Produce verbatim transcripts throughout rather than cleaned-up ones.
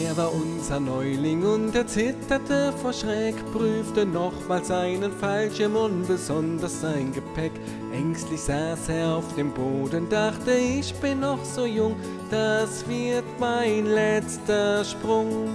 Er war unser Neuling und er zitterte vor Schreck, prüfte nochmals seinen Fallschirm und besonders sein Gepäck. Ängstlich saß er auf dem Boden, dachte, ich bin noch so jung, das wird mein letzter Sprung.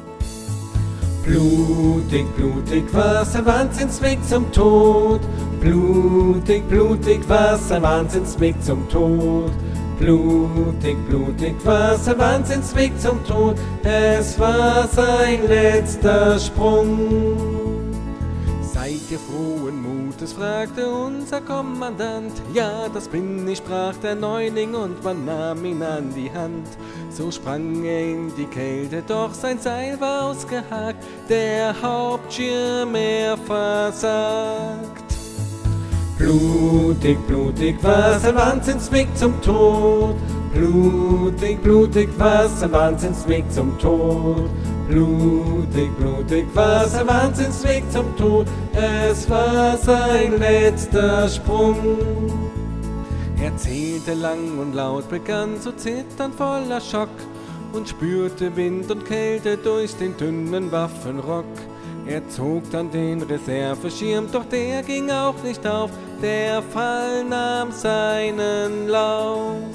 Blutig, blutig war's, ein Wahnsinnsweg zum Tod. Blutig, blutig war's, ein Wahnsinnsweg zum Tod. Blutig, blutig war's, ein Wahnsinnsweg zum Tod. Es war sein letzter Sprung. Seid ihr frohen Mutes, fragte unser Kommandant. Ja, das bin ich, sprach der Neuling und man nahm ihn an die Hand. So sprang er in die Kälte, doch sein Seil war ausgehakt, der Hauptschirm er versagt. Blutig, blutig war's, ein Wahnsinnsweg zum Tod. Blutig, blutig war's, ein Wahnsinnsweg zum Tod. Blutig, blutig war's, ein Wahnsinnsweg zum Tod. Es war sein letzter Sprung. Er zählte lang und laut, begann zu zittern voller Schock und spürte Wind und Kälte durch den dünnen Waffenrock. Er zog dann den Reserveschirm, doch der ging auch nicht auf, der Fall nahm seinen Lauf.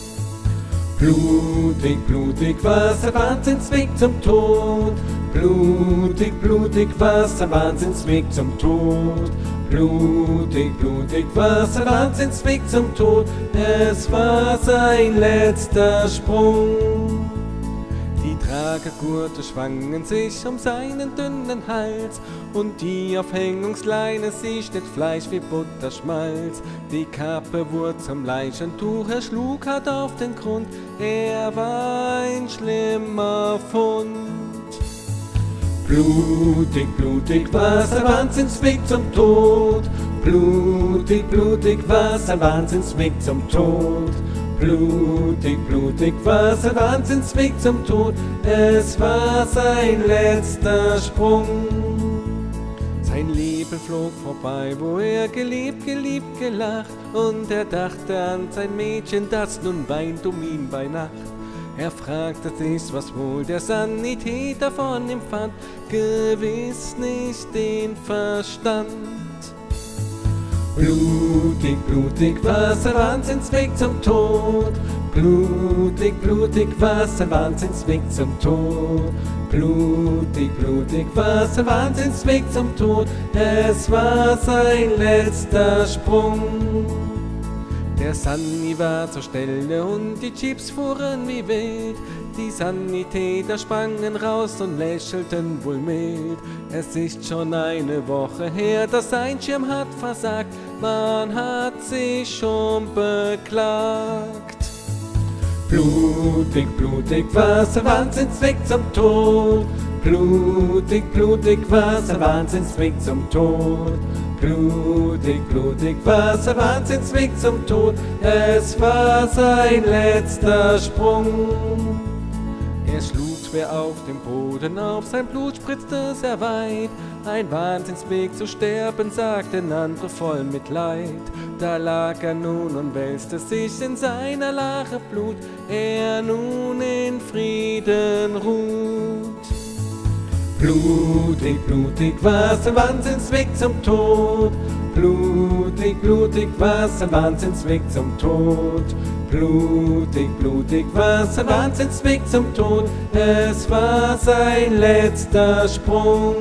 Blutig, blutig war's, ein Wahnsinnsweg zum Tod. Blutig, blutig war's, ein Wahnsinnsweg zum Tod. Blutig, blutig war's, ein Wahnsinnsweg zum Tod. Es war sein letzter Sprung. Die Tragegurte schwangen sich um seinen dünnen Hals und die Aufhängungsleine, sie schnitt Fleisch wie Butterschmalz. Die Kappe wurde zum Leichentuch, er schlug hart auf den Grund, er war ein schlimmer Fund. Blutig, blutig war's, ein Wahnsinnsweg zum Tod. Blutig, blutig war's, ein Wahnsinnsweg zum Tod. Blutig, blutig war's, ein Wahnsinnsweg zum Tod. Es war sein letzter Sprung. Sein Leben flog vorbei, wo er geliebt, geliebt, gelacht. Und er dachte an sein Mädchen, das nun weint um ihn bei Nacht. Er fragte sich, was wohl der Sanitäter von ihm fand. Gewiss nicht den Verstand. Blutig, blutig war's, ein Wahnsinnsweg zum Tod. Blutig, blutig war's, ein Wahnsinnsweg zum Tod. Blutig, blutig war's, ein Wahnsinnsweg zum Tod. Es war sein letzter Sprung. Der Sani war zur Stelle und die Jeeps fuhren wie wild. Die Sanitäter sprangen raus und lächelten wohl mild. Es ist schon eine Woche her, dass sein Schirm hat versagt. Man hat sich schon beklagt. Blutig, blutig war's, ein Wahnsinnsweg zum Tod. Blutig, blutig war's, ein Wahnsinnsweg zum Tod. Blutig, blutig war's, ein Wahnsinnsweg zum Tod. Es war sein letzter Sprung. Er schlug schwer auf dem Boden auf, sein Blut spritzte sehr weit. Ein Wahnsinnsweg zu sterben, sagten andere voll Mitleid. Da lag er nun und wälzte sich in seiner Lache Blut, er nun in Frieden ruht. Blutig, blutig war's, ein Wahnsinnsweg zum Tod. Blutig, blutig war's, ein Wahnsinnsweg zum Tod. Blutig, blutig war's, ein Wahnsinnsweg zum Tod. Es war sein letzter Sprung.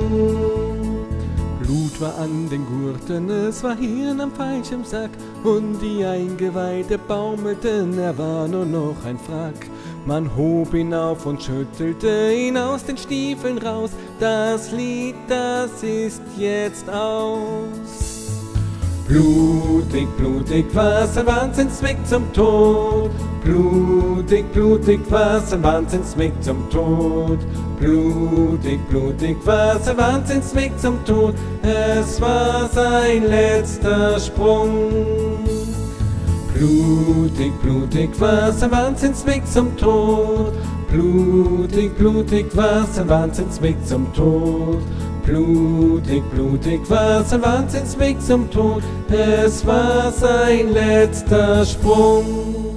Blut war an den Gurten, es war Hirn am falschen Sack und die Eingeweide baumelten, er war nur noch ein Frack. Man hob ihn auf und schüttelte ihn aus den Stiefeln raus. Das Lied, das ist jetzt aus. Blutig, blutig war's, ein Wahnsinnsweg zum Tod. Blutig, blutig war's, ein Wahnsinnsweg zum Tod. Blutig, blutig war's, ein Wahnsinnsweg zum Tod. Es war sein letzter Sprung. Blutig, blutig war's, ein Wahnsinnsweg zum Tod. Blutig, blutig war's, ein Wahnsinnsweg zum Tod. Blutig, blutig war's, ein Wahnsinnsweg zum Tod. Es war sein letzter Sprung.